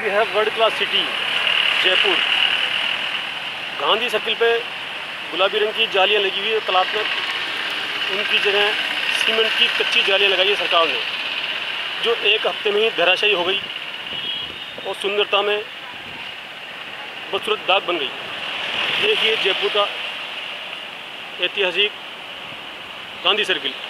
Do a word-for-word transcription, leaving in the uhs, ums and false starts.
ये है world class city Jaipur. Gandhi circle पे गुलाबी रंग की जालियां लगी हुई है कलात्मक, उनकी जगह सीमेंट की कच्ची जालियां लगाई है सरकार ने, जो एक हफ्ते में ही धराशायी हो गई और सुंदरता में बदसूरत दाग बन गई। देखिए जयपुर का ऐतिहासिक गांधी सर्किल।